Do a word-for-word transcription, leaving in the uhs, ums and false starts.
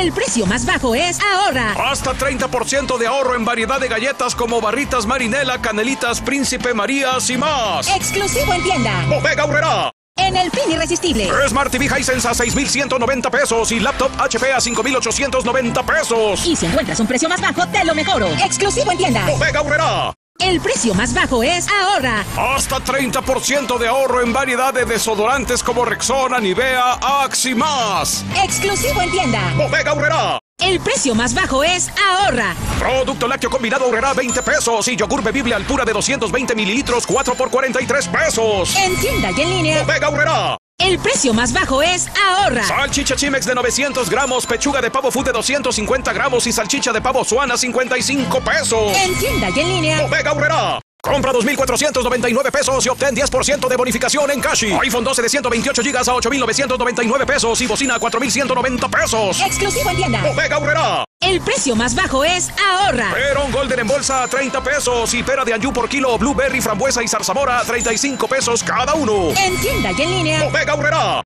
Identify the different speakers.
Speaker 1: El precio más bajo es ahorra.
Speaker 2: Hasta treinta por ciento de ahorro en variedad de galletas como barritas Marinela, Canelitas, Príncipe, Marías y más.
Speaker 1: Exclusivo en tienda.
Speaker 2: Bodega Aurrerá.
Speaker 1: En el fin irresistible.
Speaker 2: Smart T V Hisense a seis mil ciento noventa pesos y laptop H P a cinco mil ochocientos noventa pesos.
Speaker 1: Y si encuentras un precio más bajo, te lo mejoro. Exclusivo en tienda.
Speaker 2: Bodega Aurrerá.
Speaker 1: El precio más bajo es ahorra.
Speaker 2: Hasta treinta por ciento de ahorro en variedad de desodorantes como Rexona, Nivea, Axe y más.
Speaker 1: Exclusivo en tienda.
Speaker 2: Bodega Aurrerá.
Speaker 1: El precio más bajo es ahorra.
Speaker 2: Producto lácteo combinado Aurrerá veinte pesos y yogur bebible Alpura de doscientos veinte mililitros cuatro por cuarenta y tres pesos.
Speaker 1: En tienda y en línea.
Speaker 2: Bodega Aurrerá.
Speaker 1: El precio más bajo es ahorra.
Speaker 2: Salchicha Chimex de novecientos gramos, pechuga de pavo food de doscientos cincuenta gramos y salchicha de pavo Suana cincuenta y cinco pesos.
Speaker 1: En tienda y en línea.
Speaker 2: Bodega Aurrerá. Compra dos mil cuatrocientos noventa y nueve pesos y obtén diez por ciento de bonificación en Cashi. iPhone doce de ciento veintiocho gigas a ocho mil novecientos noventa y nueve pesos y bocina a cuatro mil ciento noventa pesos.
Speaker 1: Exclusivo en tienda.
Speaker 2: Bodega Aurrerá.
Speaker 1: El precio más bajo es ahorra.
Speaker 2: Perón Golden en bolsa a treinta pesos y pera de anjú por kilo, blueberry, frambuesa y zarzamora a treinta y cinco pesos cada uno.
Speaker 1: En tienda y en línea.
Speaker 2: Bodega Aurrerá.